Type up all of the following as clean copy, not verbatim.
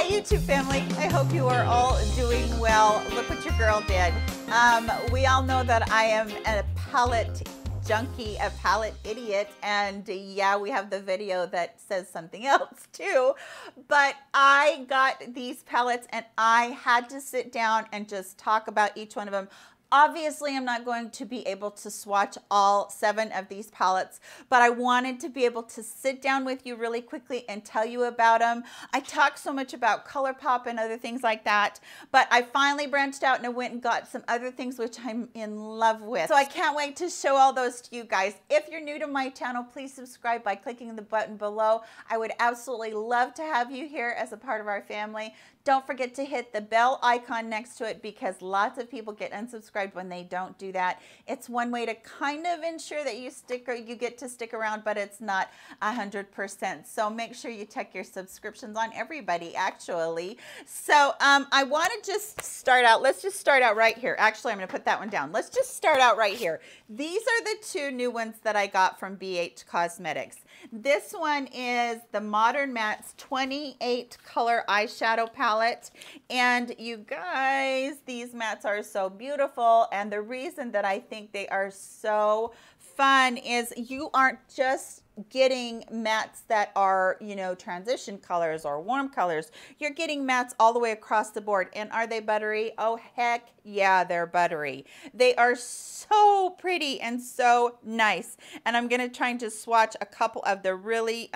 YouTube family, I hope you are all doing well. Look what your girl did. We all know that I am a palette junkie, a palette idiot, and yeah, we have the video that says something else too, but I got these palettes and I had to sit down and just talk about each one of them. Obviously, I'm not going to be able to swatch all 7 of these palettes, but I wanted to be able to sit down with you really quickly and tell you about them. I talk so much about ColourPop and other things like that, but I finally branched out and I went and got some other things which I'm in love with. So I can't wait to show all those to you guys. If you're new to my channel, please subscribe by clicking the button below. I would absolutely love to have you here as a part of our family. Don't forget to hit the bell icon next to it because lots of people get unsubscribed when they don't do that. It's one way to kind of ensure that you get to stick around, but it's not 100%. So make sure you check your subscriptions on everybody, actually. So I want to just start out. Let's just start out right here. Actually, I'm going to put that one down. Let's just start out right here. These are the 2 new ones that I got from BH Cosmetics. This one is the Modern Mattes 28 color eyeshadow palette. And you guys, these mattes are so beautiful. And the reason that I think they are so fun is you aren't just getting mattes that are, you know, transition colors or warm colors. You're getting mattes all the way across the board. And are they buttery? Oh, heck yeah, they're buttery. They are so pretty and so nice. And I'm going to try and just swatch a couple of the really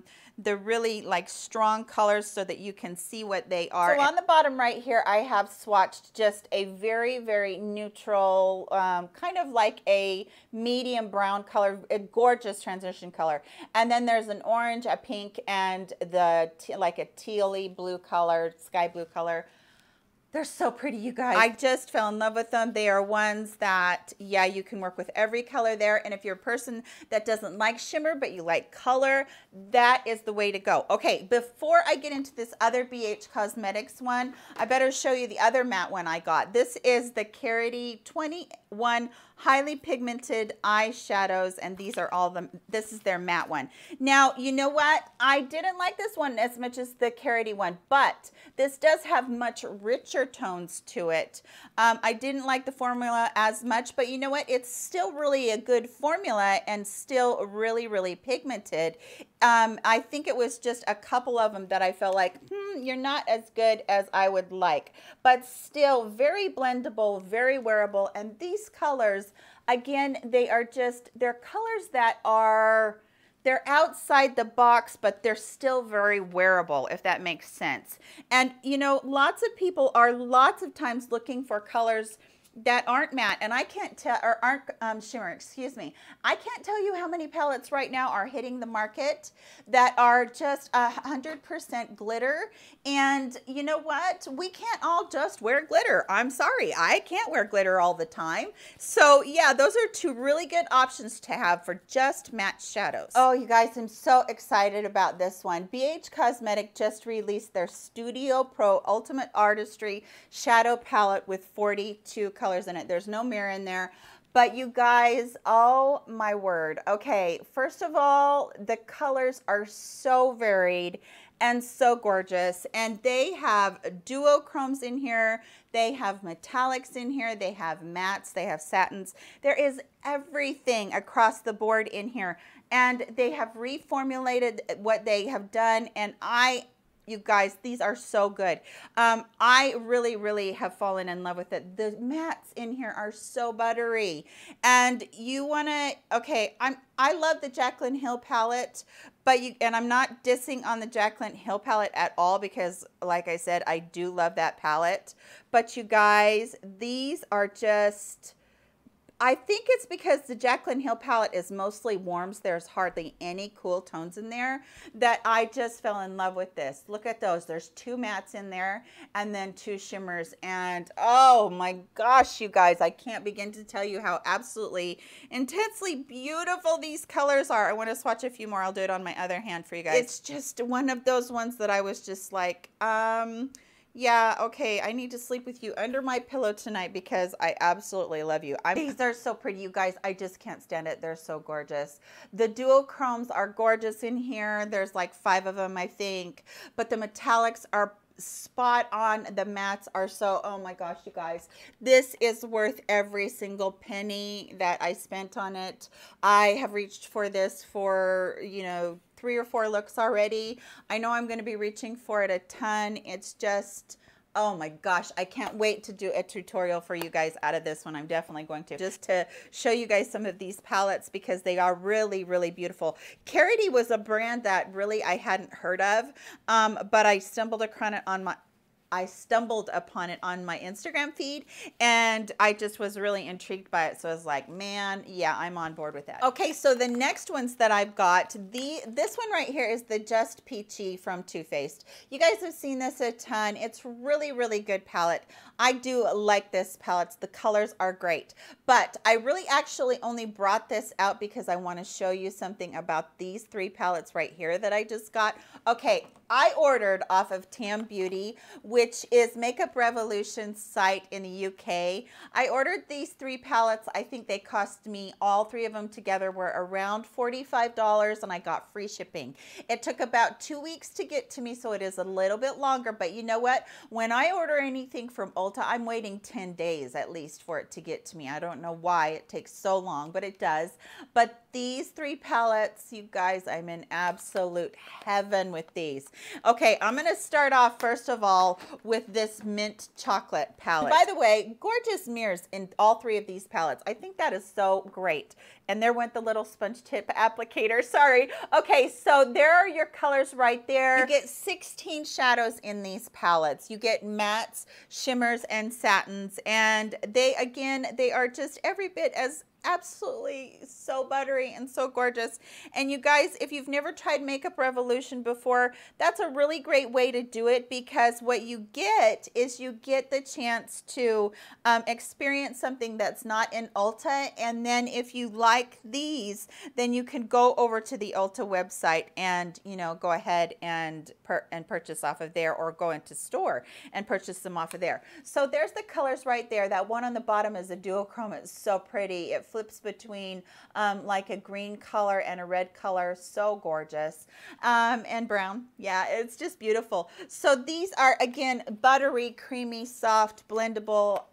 like strong colors so that you can see what they are. So on the bottom right here, I have swatched just a very, very neutral, kind of like a medium brown color, a gorgeous transition color. And then there's an orange, a pink, and like a tealy blue color, sky blue color. They're so pretty, you guys. I just fell in love with them. They are ones that, yeah, you can work with every color there. And if you're a person that doesn't like shimmer, but you like color, that is the way to go. Okay, before I get into this other BH Cosmetics one, I better show you the other matte one I got. This is the Karity 21 highly pigmented eyeshadows, and these are all this is their matte one. Now, you know what? I didn't like this one as much as the Karity one, but this does have much richer tones to it. I didn't like the formula as much, but you know what? It's still really a good formula and still really, really pigmented. I think it was just a couple of them that I felt like, you're not as good as I would like, but still very blendable, very wearable. And these colors, again, they're colors that they're outside the box, but they're still very wearable, if that makes sense. And, you know, lots of people are lots of times looking for colors that aren't matte, and I can't tell, or aren't shimmer, excuse me. I can't tell you how many palettes right now are hitting the market that are just 100% glitter. And you know what? We can't all just wear glitter. I'm sorry, I can't wear glitter all the time. So yeah, those are 2 really good options to have for just matte shadows. Oh, you guys, I'm so excited about this one. BH Cosmetic just released their Studio Pro Ultimate Artistry Shadow Palette with 42 colors in it. There's no mirror in there, but you guys, oh my word. Okay, first of all, the colors are so varied and so gorgeous, and they have duochromes in here, they have metallics in here, they have mattes, they have satins. There is everything across the board in here, and they have reformulated what they have done, and you guys, these are so good. I really, really have fallen in love with it. The mattes in here are so buttery. And you want to, okay, I love the Jaclyn Hill palette, and I'm not dissing on the Jaclyn Hill palette at all because, like I said, I do love that palette. But you guys, these are just, I think it's because the Jaclyn Hill palette is mostly warms. There's hardly any cool tones in there that I just fell in love with this. Look at those. There's 2 mattes in there and then 2 shimmers. And oh my gosh, you guys, I can't begin to tell you how absolutely intensely beautiful these colors are. I want to swatch a few more. I'll do it on my other hand for you guys. It's just one of those ones that I was just like, yeah, okay, I need to sleep with you under my pillow tonight because I absolutely love you. These are so pretty, you guys. I just can't stand it. They're so gorgeous. The duochromes are gorgeous in here. There's like 5 of them, I think. But the metallics are spot on. The mattes are so, oh my gosh, you guys, this is worth every single penny that I spent on it. I have reached for this for, you know, 3 or 4 looks already. I know I'm going to be reaching for it a ton. It's just, oh my gosh, I can't wait to do a tutorial for you guys out of this one. I'm definitely going to, just to show you guys some of these palettes because they are really, really beautiful. Karity was a brand that really I hadn't heard of, but I stumbled upon it on my Instagram feed, and I just was really intrigued by it. So I was like, man, yeah, I'm on board with that. Okay, so the next ones that I've got, this one right here is the Just Peachy from Too Faced. You guys have seen this a ton. It's really, really good palette. I do like this palette. The colors are great, but I really actually only brought this out because I want to show you something about these 3 palettes right here that I just got. Okay, I ordered off of Tam Beauty, which is Makeup Revolution's site in the UK. I ordered these 3 palettes. I think they cost me, all 3 of them together were around $45, and I got free shipping. It took about 2 weeks to get to me, so it is a little bit longer, but you know what? When I order anything from Ulta, I'm waiting 10 days at least for it to get to me. I don't know why it takes so long, but it does. But these 3 palettes, you guys, I'm in absolute heaven with these. Okay, I'm going to start off first of all with this mint chocolate palette. By the way, gorgeous mirrors in all 3 of these palettes. I think that is so great. And there went the little sponge tip applicator. Sorry. Okay, so there are your colors right there. You get 16 shadows in these palettes. You get mattes, shimmers, and satins. And they, again, they are just every bit as absolutely so buttery and so gorgeous. And you guys, if you've never tried Makeup Revolution before, that's a really great way to do it, because what you get is you get the chance to experience something that's not in Ulta. And then if you like these, then you can go over to the Ulta website and, you know, go ahead and purchase off of there, or go into store and purchase them off of there. So there's the colors right there. That one on the bottom is a duochrome. It's so pretty. It flips between like a green color and a red color. So gorgeous. And brown. Yeah, it's just beautiful. So these are, again, buttery, creamy, soft, blendable.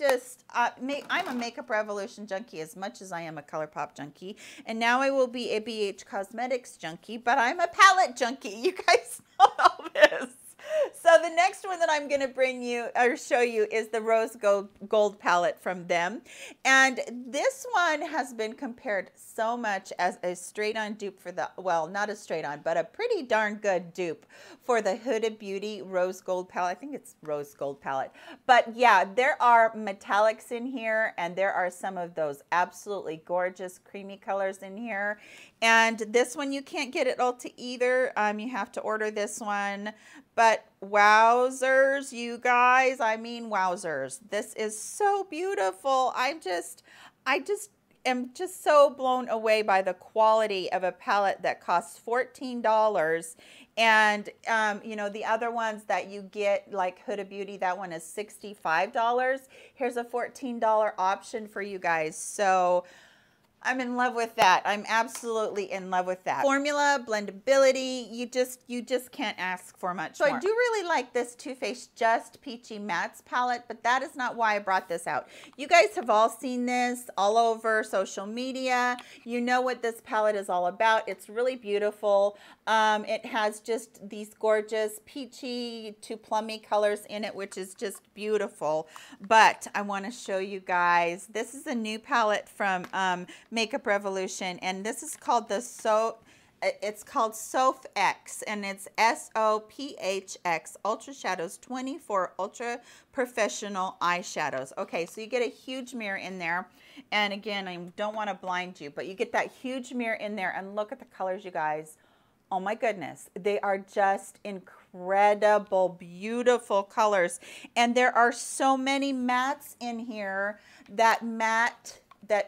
I'm a Makeup Revolution junkie as much as I am a ColourPop junkie. And now I will be a BH Cosmetics junkie, but I'm a palette junkie. You guys know all this. So the next one that I'm going to bring you or show you is the Rose Gold palette from them. And this one has been compared so much as a straight-on dupe for the, well, not a straight-on, but a pretty darn good dupe for the Huda Beauty Rose Gold palette. I think it's Rose Gold palette. But yeah, there are metallics in here, and there are some of those absolutely gorgeous creamy colors in here. And this one you can't get at Ulta either. You have to order this one. But wowzers, you guys, I mean wowzers. This is so beautiful. I just am just so blown away by the quality of a palette that costs $14. And, you know, the other ones that you get, like Huda Beauty, that one is $65. Here's a $14 option for you guys. So I'm in love with that. I'm absolutely in love with that. Formula, blendability, you just can't ask for much more. So I do really like this Too Faced Just Peachy Mattes palette, but that is not why I brought this out. You guys have all seen this all over social media. You know what this palette is all about. It's really beautiful. It has just these gorgeous peachy to plummy colors in it, which is just beautiful. But I want to show you guys, this is a new palette from Makeup Revolution, and this is called the it's called Soph X, and it's SOPHX Ultra Shadows 24 Ultra Professional Eyeshadows. Okay, so you get a huge mirror in there, and again, I don't want to blind you, but you get that huge mirror in there, and look at the colors, you guys. Oh my goodness, they are just incredible, beautiful colors, and there are so many mattes in here that match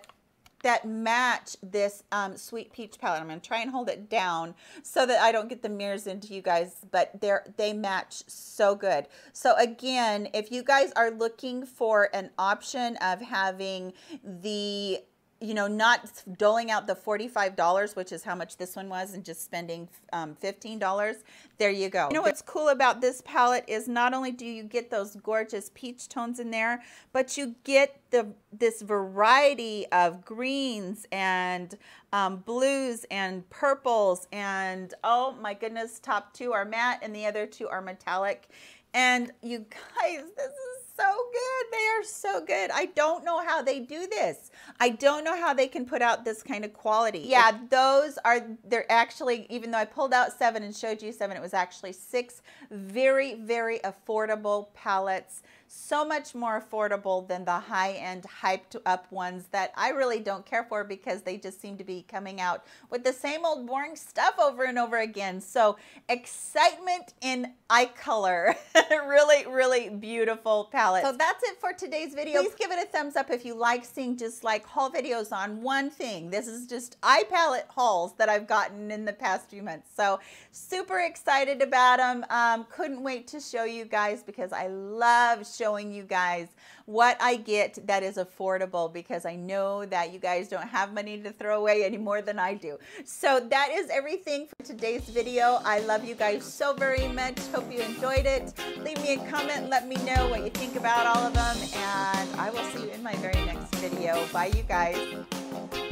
this Sweet Peach palette. I'm going to try and hold it down so that I don't get the mirrors into you guys, but they match so good. So again, if you guys are looking for an option of having the you know, not doling out the $45, which is how much this one was, and just spending $15. There you go. You know what's cool about this palette is not only do you get those gorgeous peach tones in there, but you get this variety of greens and blues and purples, and oh my goodness, top two are matte and the other two are metallic. And you guys, this is so good. They are so good. I don't know how they do this. I don't know how they can put out this kind of quality. Yeah, they're actually, even though I pulled out 7 and showed you 7, it was actually 6 very, very affordable palettes. So much more affordable than the high-end, hyped-up ones that I really don't care for because they just seem to be coming out with the same old boring stuff over and over again. So excitement in eye color. Really, really beautiful palette. So that's it for today's video. Please give it a thumbs up if you like seeing just like haul videos on one thing. This is just eye palette hauls that I've gotten in the past few months. So super excited about them. Couldn't wait to show you guys because I love showing you guys what I get that is affordable, because I know that you guys don't have money to throw away any more than I do. So that is everything for today's video. I love you guys so very much. Hope you enjoyed it. Leave me a comment. Let me know what you think about all of them, and I will see you in my very next video. Bye, you guys.